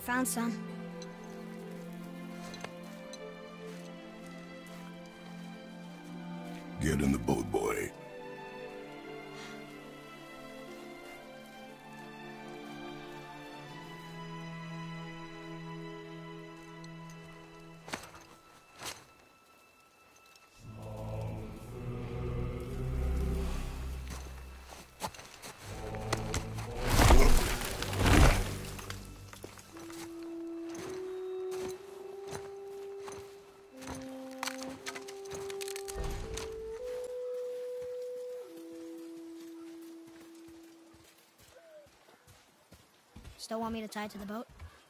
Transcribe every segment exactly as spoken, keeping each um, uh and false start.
found some. Get in the boat, boy. Still want me to tie it to the boat?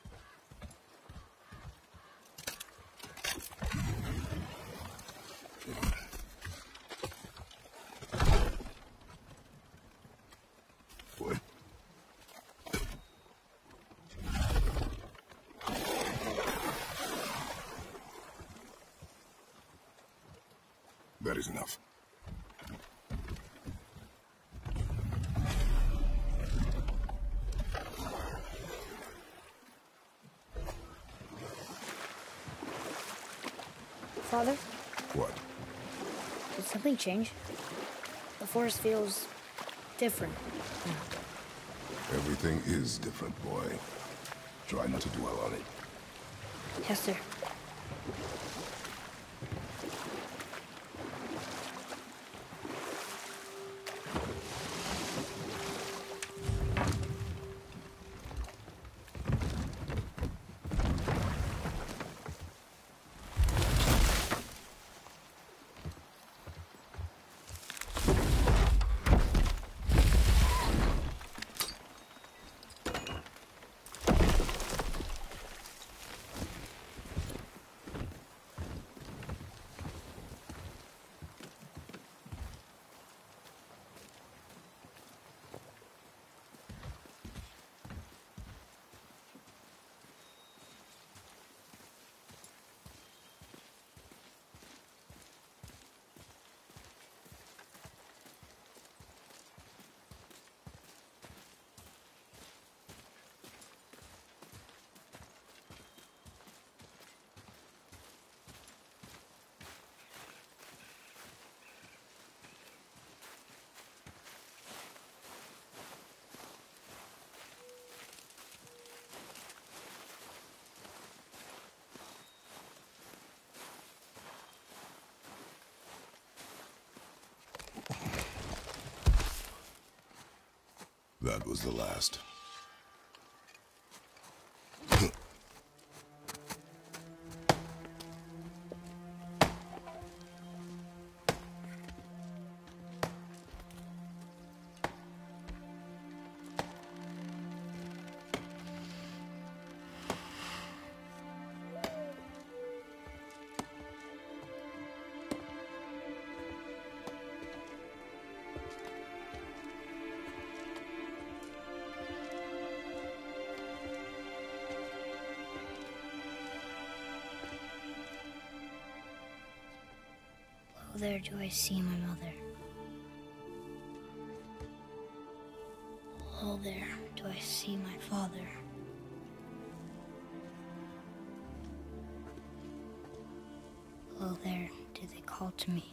What? That is enough. Father? What? Did something change? The forest feels different. Everything is different, boy. Try not to dwell on it. Yes, sir. That was the last. Oh, there do I see my mother. Oh, there do I see my father. Oh, there do they call to me.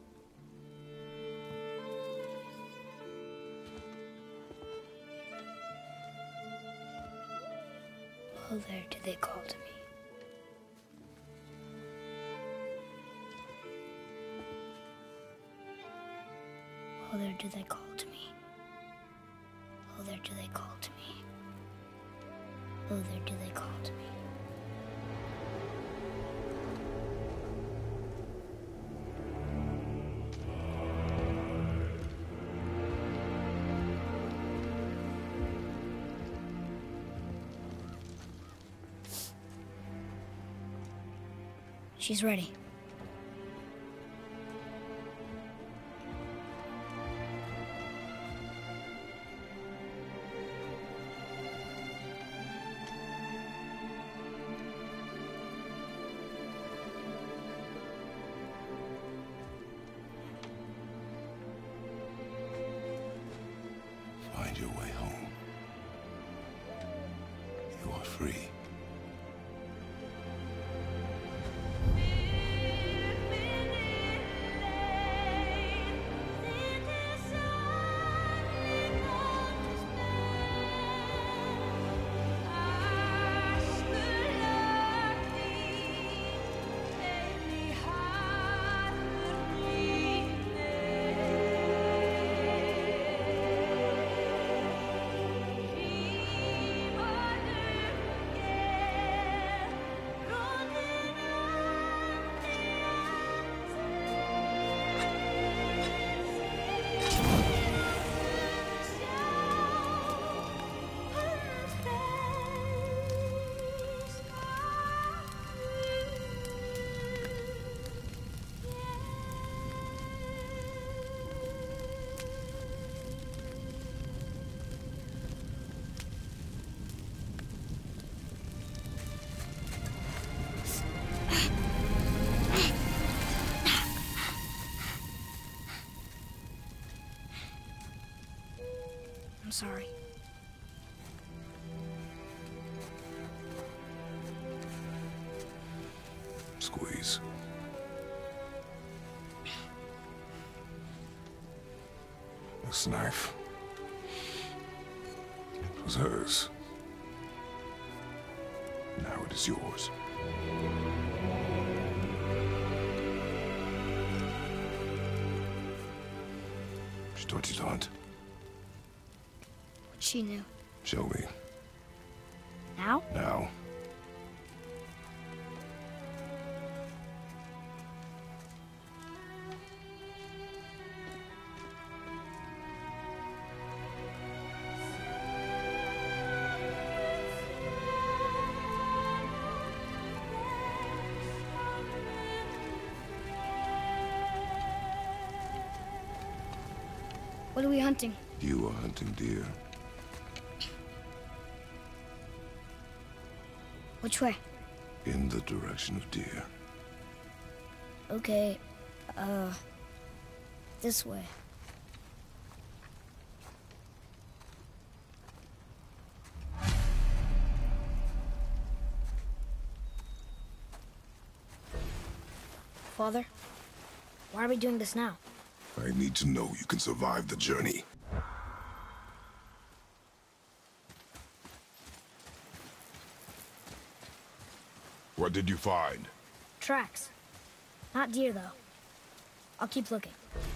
Oh, there do they call to me. Oh, there do they call to me. Oh, there do they call to me. Oh, there do they call to me. She's ready. Find your way home. You are free. sorry. Squeeze. This knife. It was hers. Now it is yours. She taught you to hunt. What she knew. Show me. Now? Now. What are we hunting? You are hunting deer. Which way? In the direction of deer. Okay, uh, this way. Father, why are we doing this now? I need to know you can survive the journey. What did you find? Tracks. Not deer, though. I'll keep looking.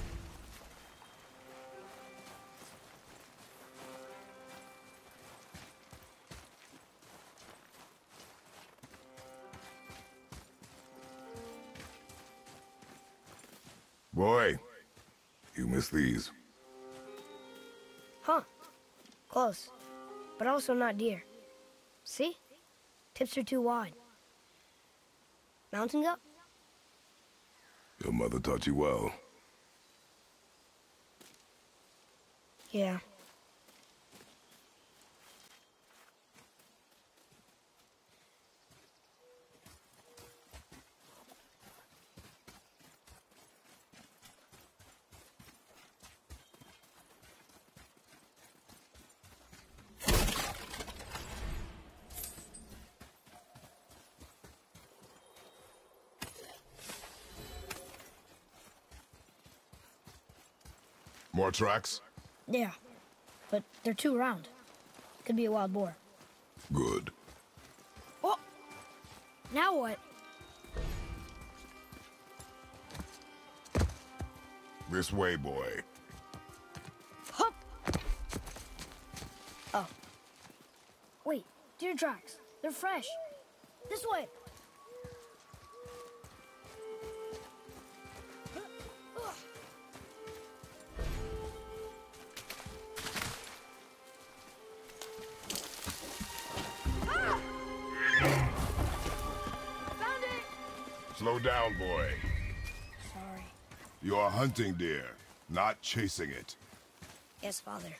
Boy, you missed these. Huh. Close. But also not deer. See? Tips are too wide. Mountain goat? Your mother taught you well. Yeah. More tracks? Yeah. But they're too round. Could be a wild boar. Good. Oh! Now what? This way, boy. Hup! Oh. Wait, deer tracks. They're fresh. This way. Slow down, boy. Sorry. You are hunting deer, not chasing it. Yes, Father.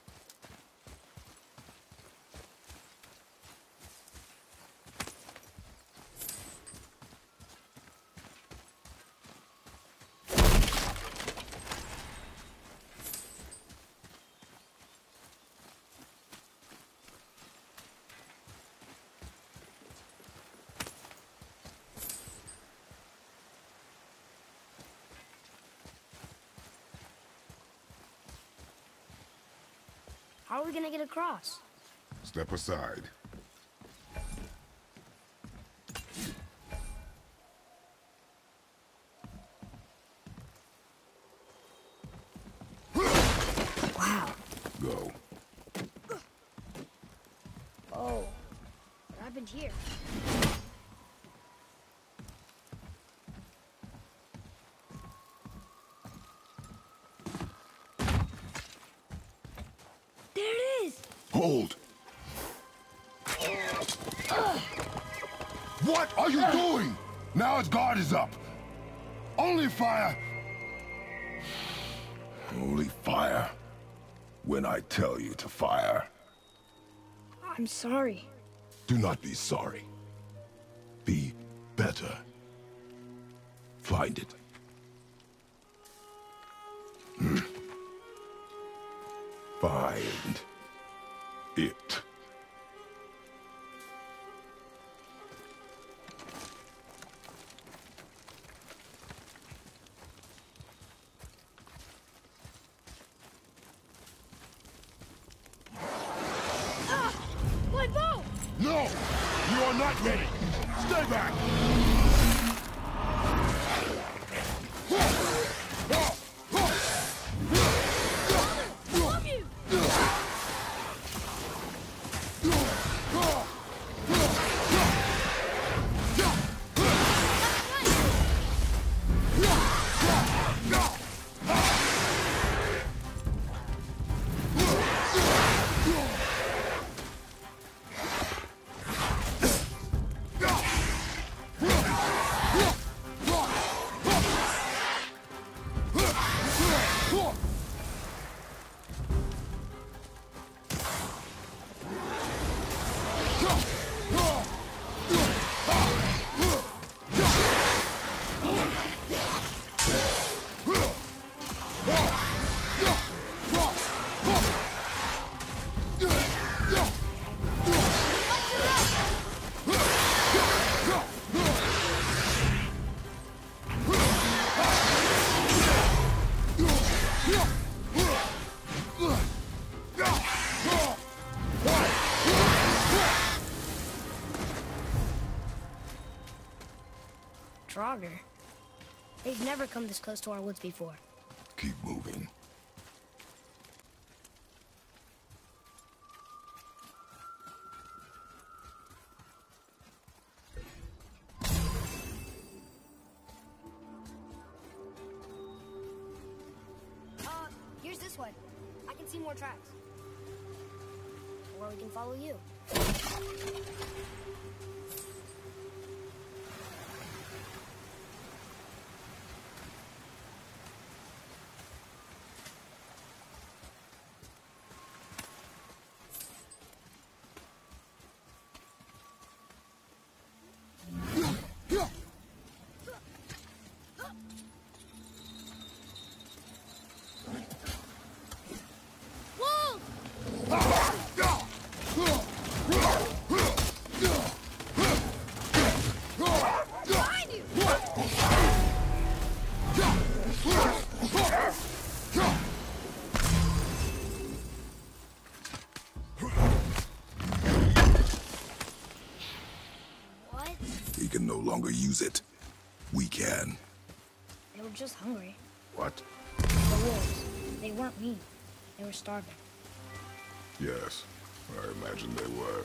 How are we gonna get across? Step aside. Wow. Go. Oh. What happened here? There it is! Hold! What are you doing? Now its guard is up. Only fire. Only fire. When I tell you to fire. I'm sorry. Do not be sorry. Be better. Find it. Hmm. Find Not ready! Stay back! Draugr. They've never come this close to our woods before. Keep moving. Uh, here's this one. I can see more tracks. Or we can follow you. He can no longer use it. We can. They were just hungry. What? The wolves. They weren't mean. They were starving. Yes, I imagine they were.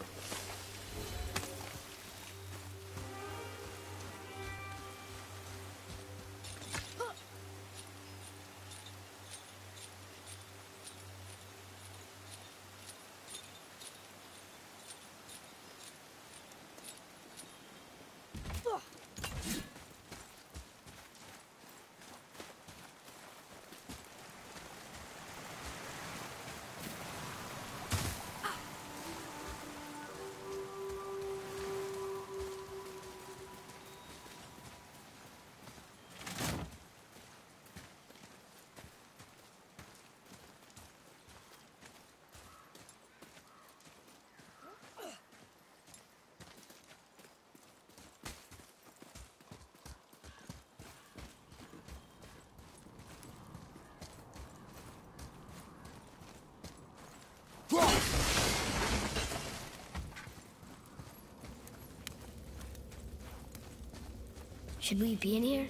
Should we be in here?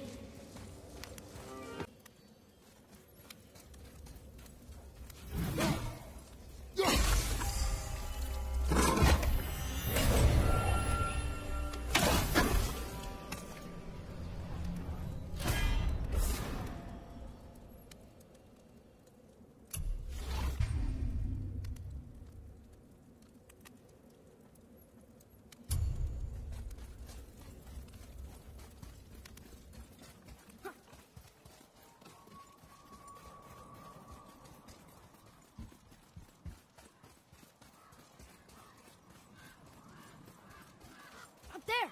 There!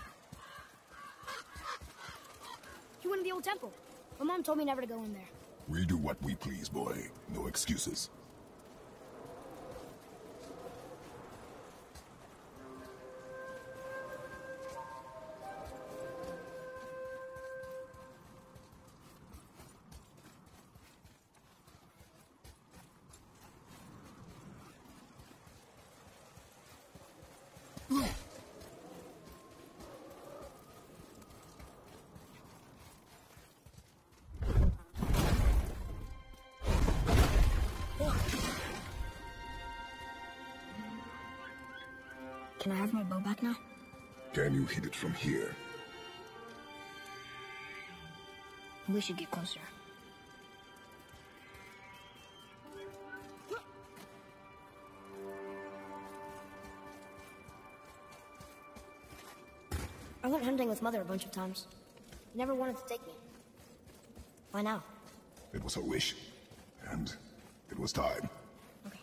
You went in the old temple. My mom told me never to go in there. We do what we please, boy. No excuses. Can I have my bow back now? Can you hit it from here? We should get closer. I went hunting with Mother a bunch of times. Never wanted to take me. Why now? It was her wish. And it was time. Okay.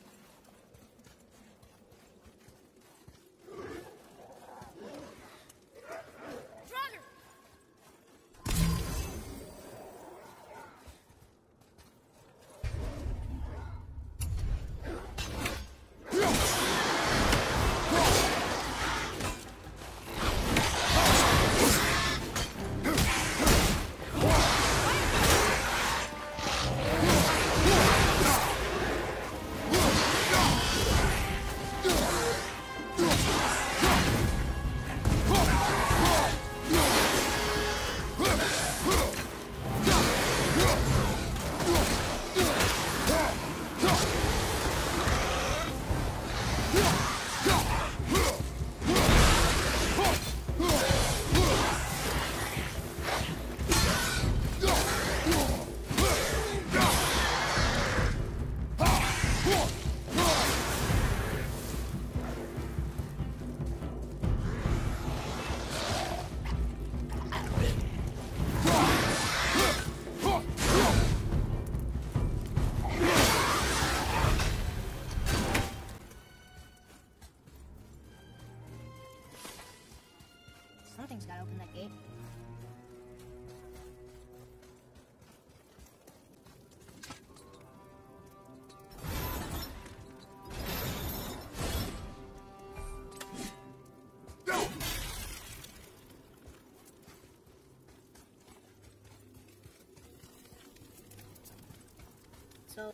Something's gotta open that gate. So...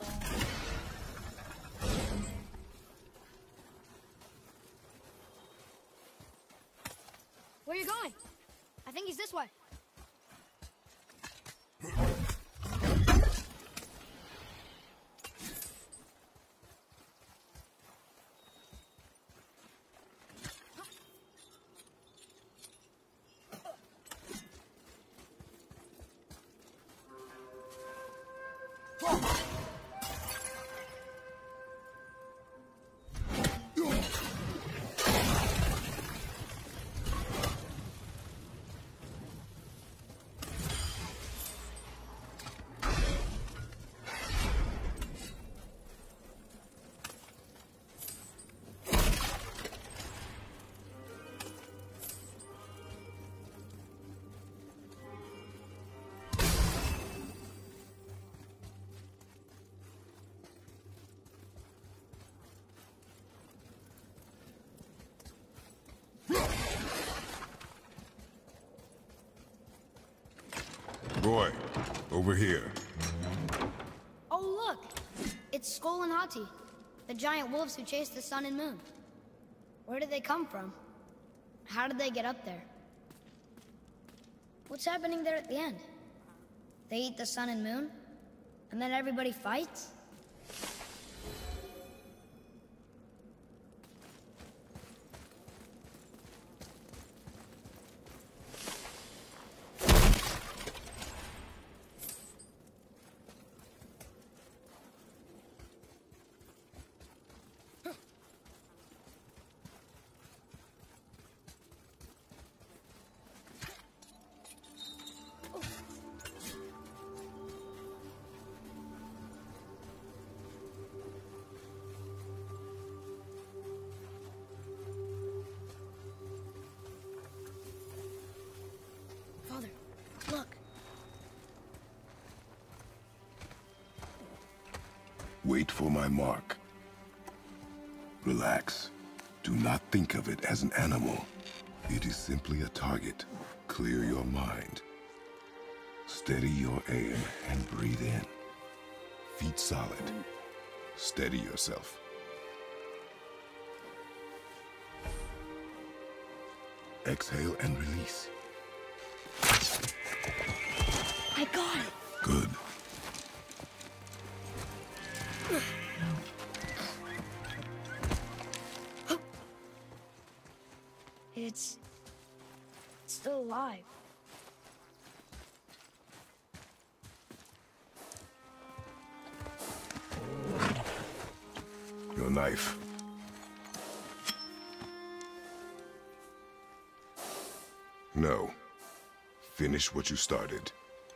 Where are you going? I think he's this way. Boy, over here. Oh, look! It's Skull and Hati, the giant wolves who chased the sun and moon. Where did they come from? How did they get up there? What's happening there at the end? They eat the sun and moon? And then everybody fights? Father, look. Wait for my mark. Relax. Do not think of it as an animal. It is simply a target. Clear your mind. Steady your aim and breathe in. Feet solid. Steady yourself. Exhale and release. I got it. Good. knife. No. Finish what you started.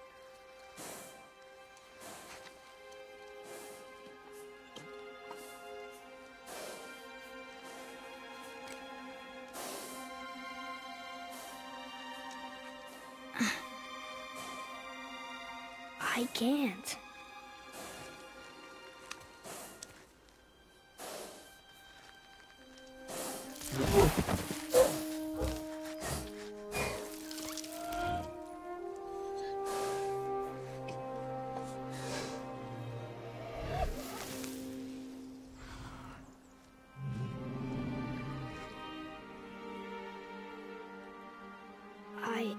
I can't. I...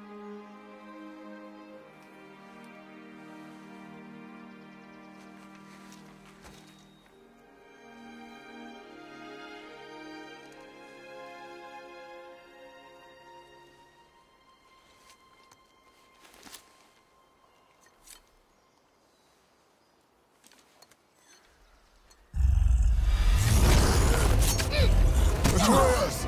Atreus!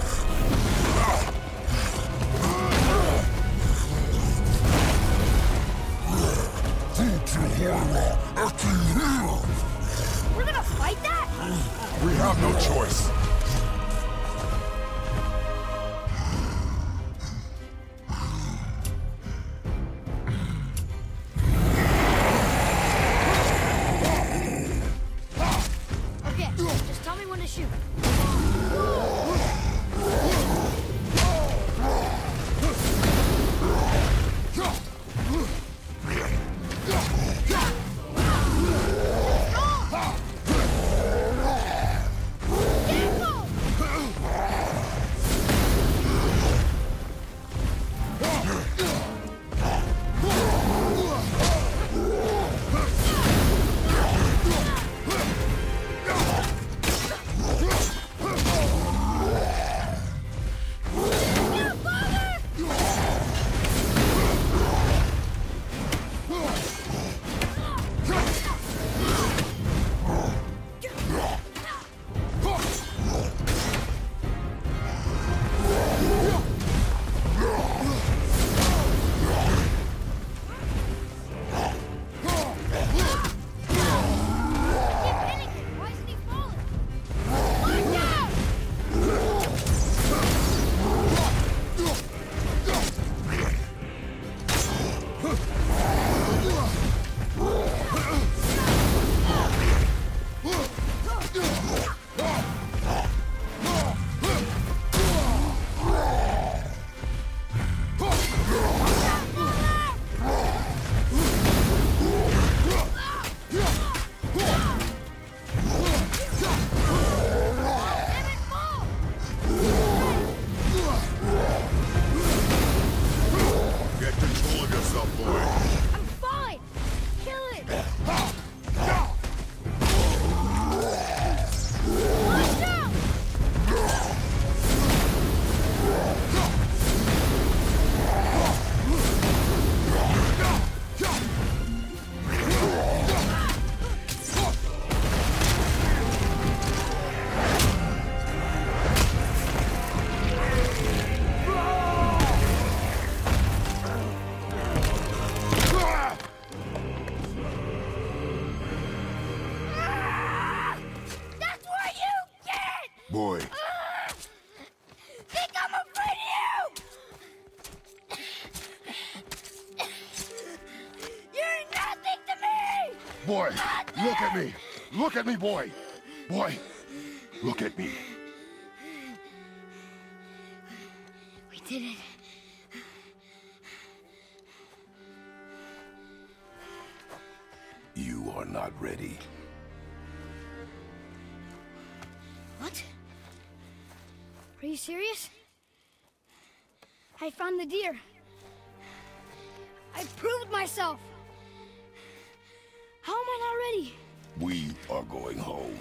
We're gonna fight that? We have no choice. Okay, just tell me when to shoot. Boy. Uh, think I'm afraid of you! You're nothing to me! Boy, Nothing! look at me! Look at me, boy! Boy, look at me. We did it. You are not ready. What? Are you serious? I found the deer. I proved myself. How am I not ready? We are going home.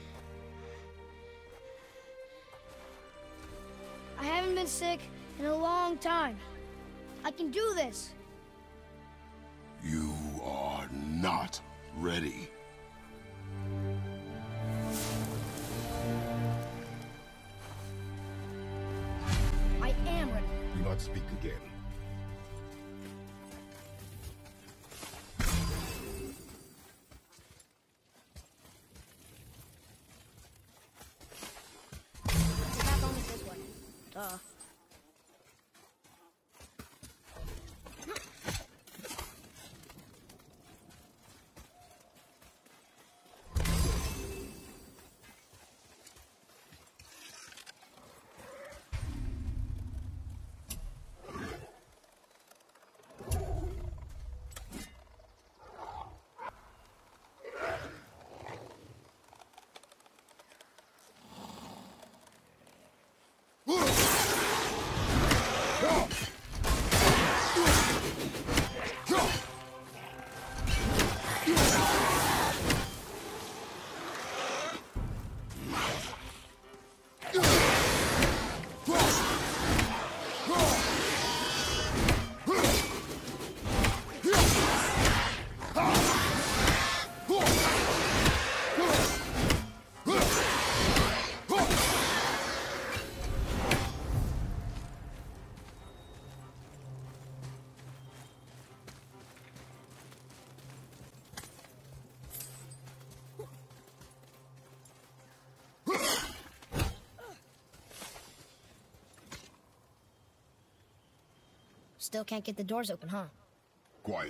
I haven't been sick in a long time. I can do this. You are not ready. Still can't get the doors open, huh? Quiet.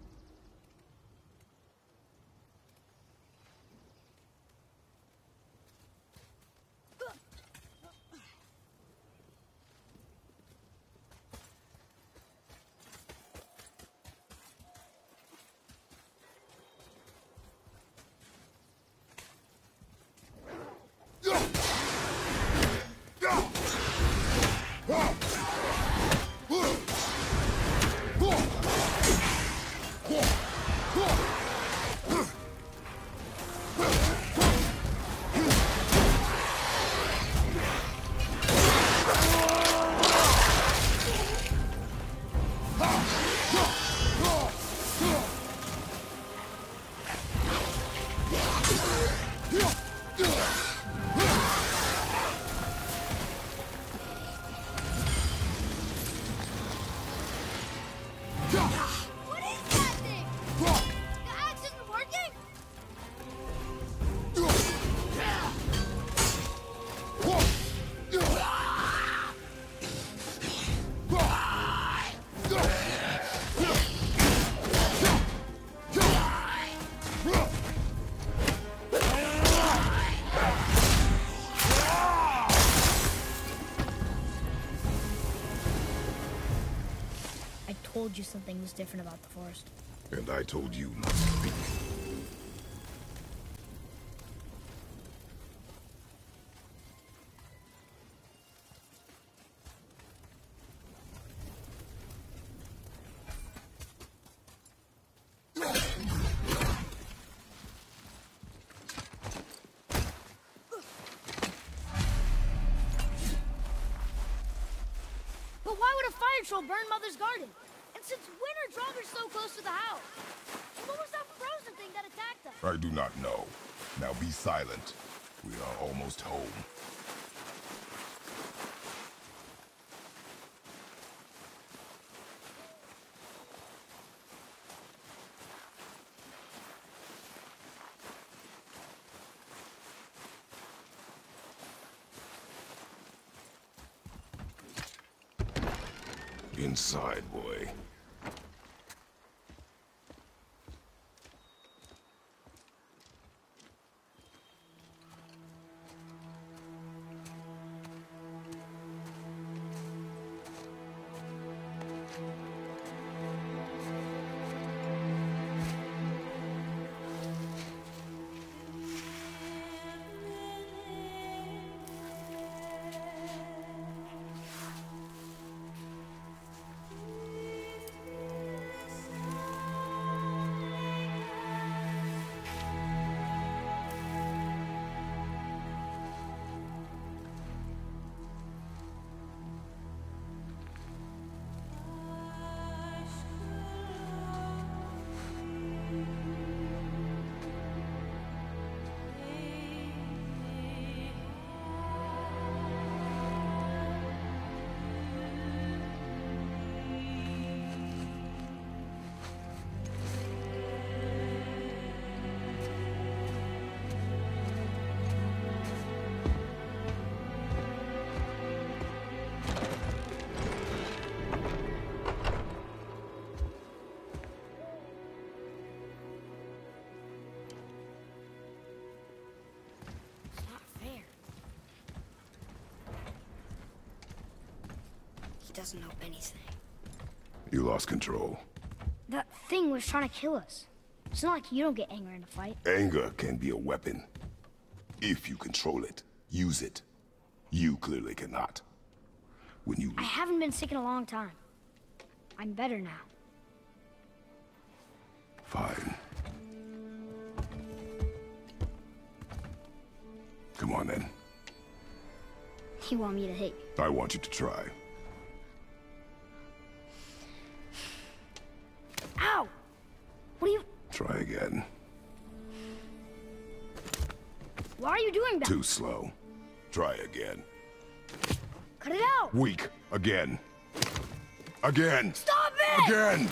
What is that thing? The axe isn't working? I told you something was different about the forest. And I told you not to speak. But why would a fire troll burn Mother's garden? And since when are Draugrs so close to the house? And what was that frozen thing that attacked us? I do not know. Now be silent. We are almost home. Inside, boy. He doesn't know anything. You lost control. That thing was trying to kill us. It's not like you don't get angry in a fight. Anger can be a weapon. If you control it, use it. You clearly cannot. When you... I haven't been sick in a long time. I'm better now. Fine. Come on, then. You want me to hit you? I want you to try. Ow! What are you... Try again. Why are you doing that? Too slow. Try again. Cut it out! Weak. Again. Again! Stop it! Again!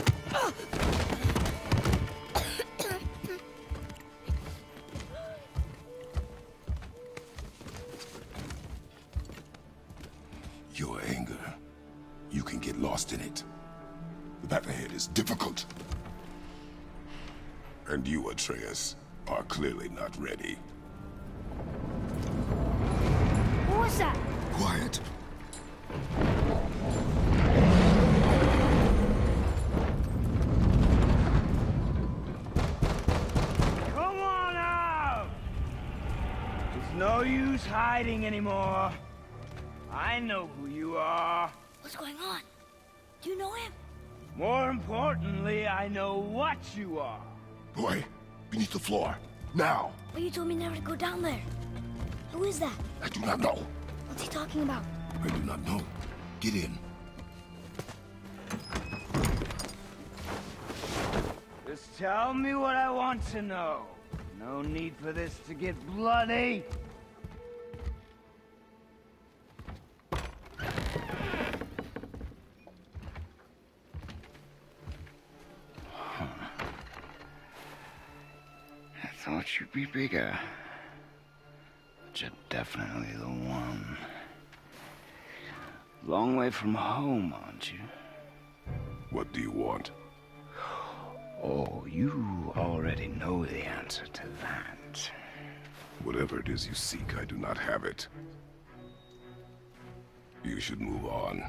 Your anger. You can get lost in it. difficult. And you, Atreus, are clearly not ready. What was that? Quiet. Come on out! It's no use hiding anymore. I know who you are. What's going on? Do you know him? More importantly, I know what you are. Boy, beneath the floor. Now! But you told me never to go down there. Who is that? I do not know. What's he talking about? I do not know. Get in. Just tell me what I want to know. No need for this to get bloody. I thought you'd be bigger. But you're definitely the one. Long way from home, aren't you? What do you want? Oh, you already know the answer to that. Whatever it is you seek, I do not have it. You should move on.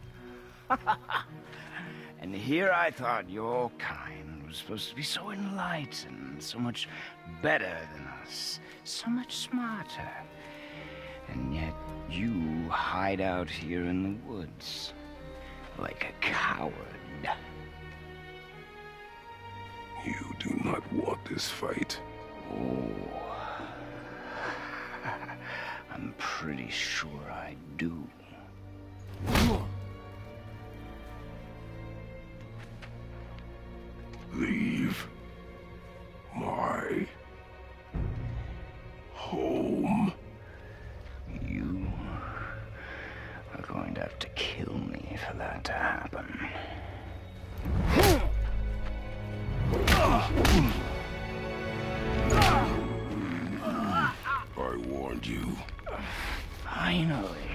And here I thought your kind was supposed to be so enlightened, so much better than us, so much smarter. And yet you hide out here in the woods, like a coward. You do not want this fight. Oh, I'm pretty sure I do. Leave my home. You are going to have to kill me for that to happen. I warned you. Finally.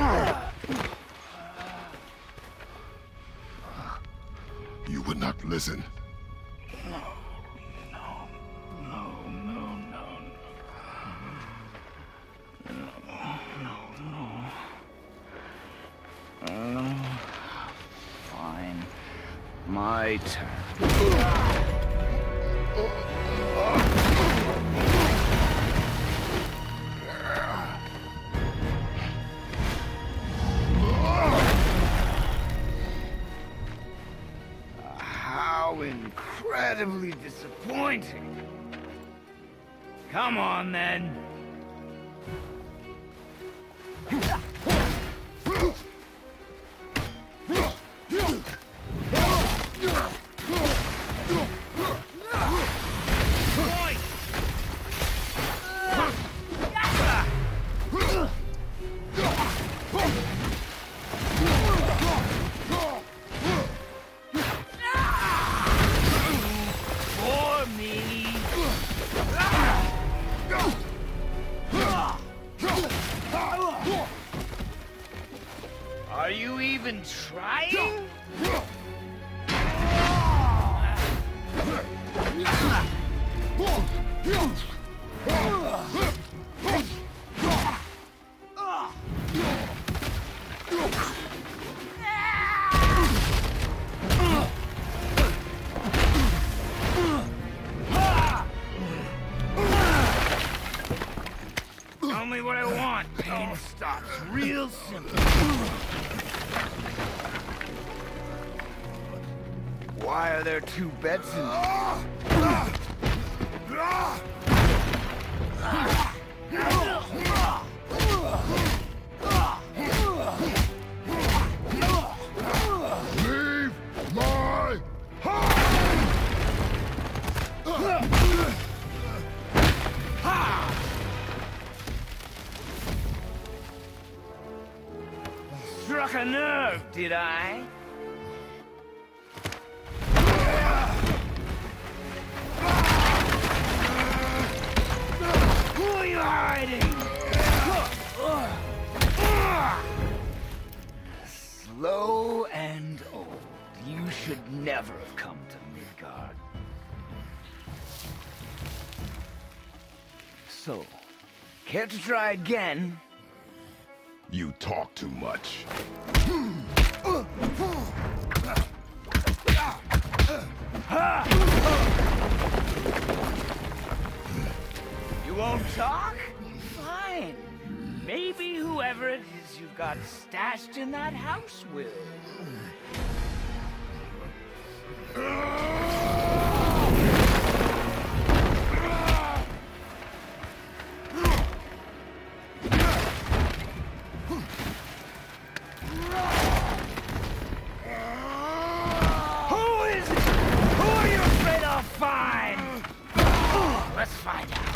You would not listen. No, no, no, no, no, no, no. Uh, fine. My turn. How incredibly disappointing. Come on, then. Are you even trying? Tell me what I want. Pain stops real simple. Why are there two beds in there? Leave my home! Struck a nerve, did I? Who are you hiding? Slow and old. You should never have come to Midgard. So, care to try again? You talk too much. You won't talk? Fine. Maybe whoever it is you've got stashed in that house will. Who is it? Who are you afraid I'll find? Let's find out.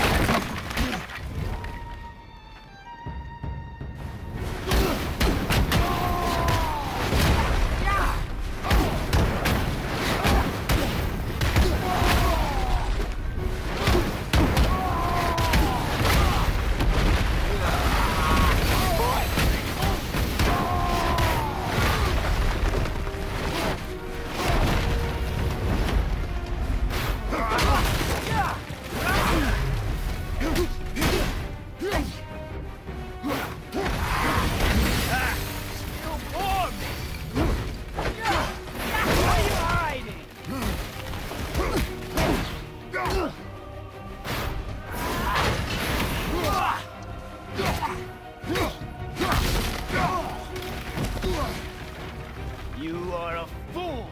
You are a fool!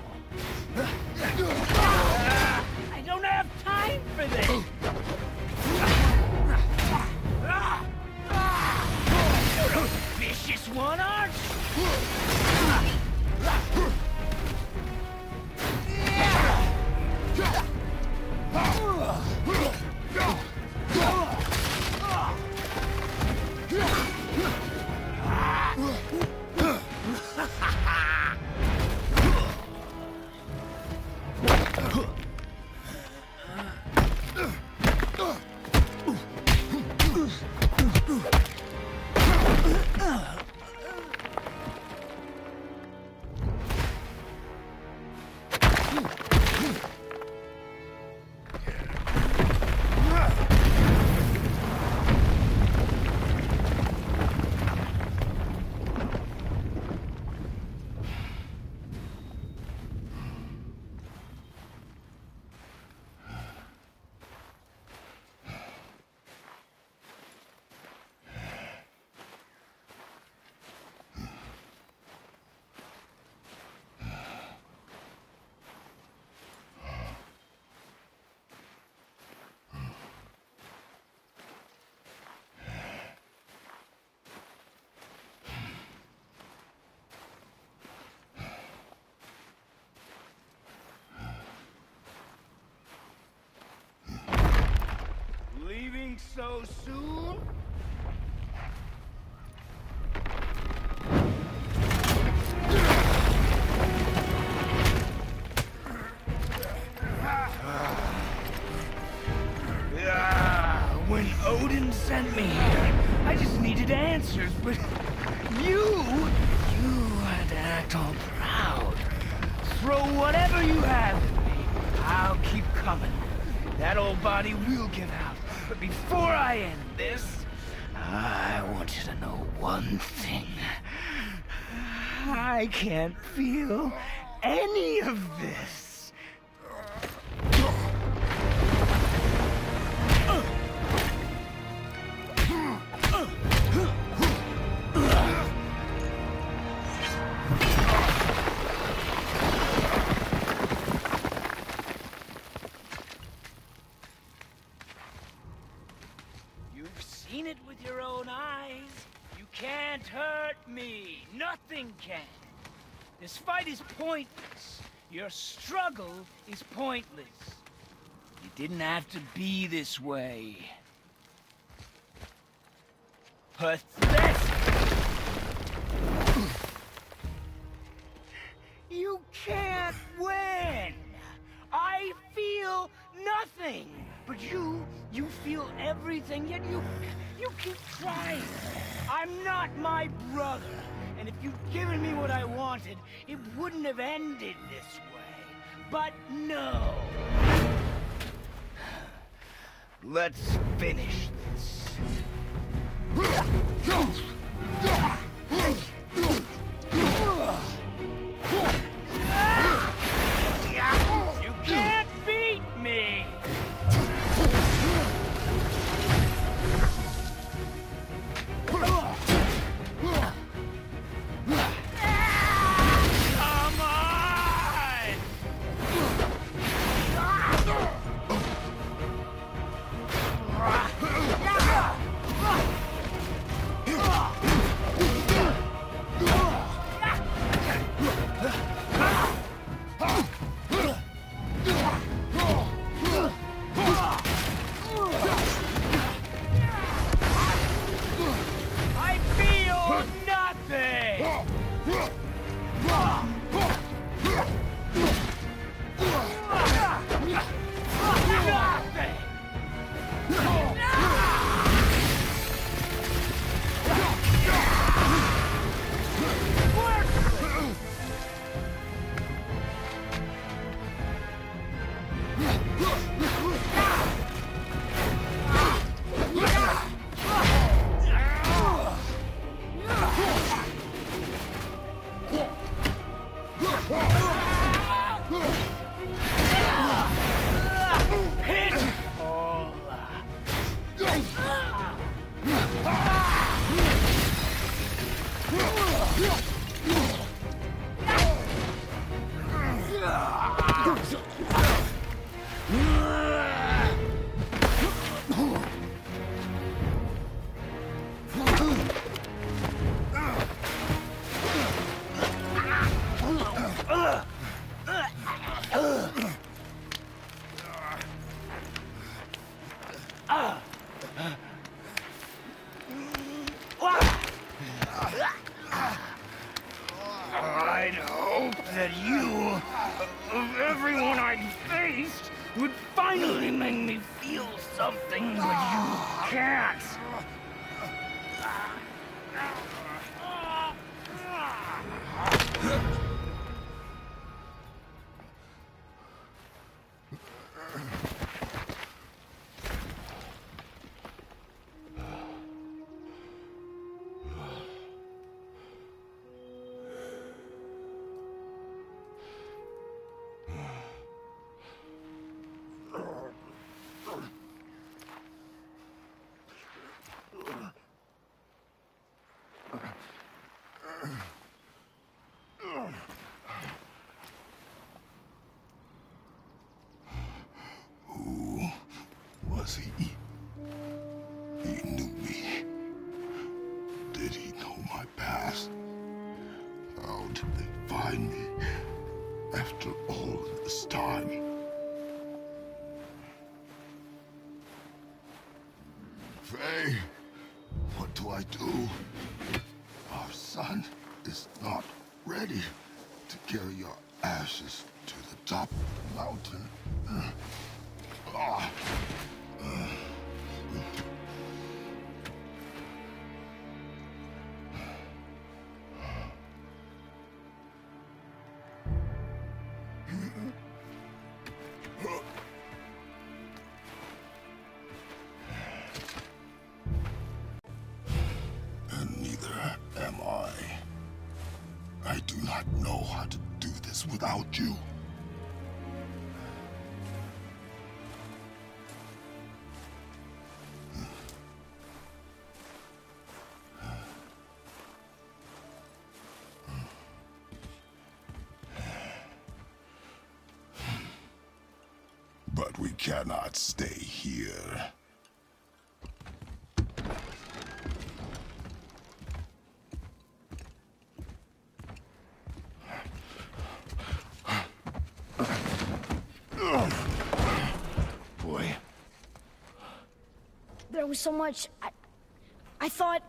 I don't have time for this! You're a vicious one, aren't Leaving so soon? When Odin sent me here, I just needed answers, but you, you had to act all proud. Throw whatever you have at me. I'll keep coming. That old body will give out. But before I end this, I want you to know one thing. I can't feel any of this. Seen it with your own eyes. You can't hurt me. Nothing can. This fight is pointless. Your struggle is pointless. You didn't have to be this way. Pathetic! You can't win! I feel nothing! But you, you feel everything, yet you, you keep trying. I'm not my brother, and if you'd given me what I wanted, it wouldn't have ended this way. but no. Let's finish this. You can't beat me! Come on! I feel nothing! I'd hope that you, of everyone I'd faced, would finally make me feel something, but you can't. Was he? He knew me. Did he know my past? How did they find me after all this time? Faye, what do I do? Our son is not ready to carry your ashes to the top of the mountain. Ah. And neither am I. I do not know how to do this without you. But we cannot stay here. Boy. There was so much... I... I thought...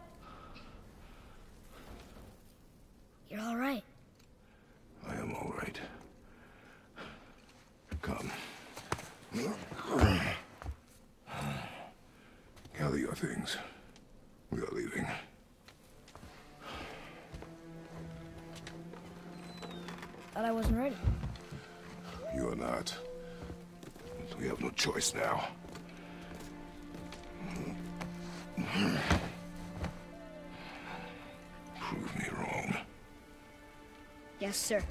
You're all right. I am all right. Come. Gather your things. We are leaving. Thought I wasn't ready. You are not. We have no choice now. Prove me wrong. Yes, sir.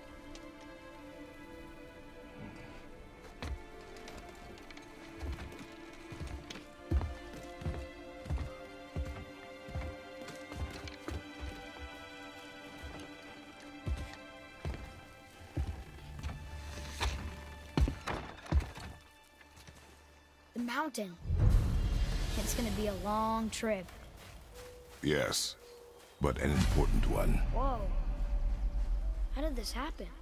The mountain. It's gonna be a long trip. Yes, but an important one. Whoa. How did this happen?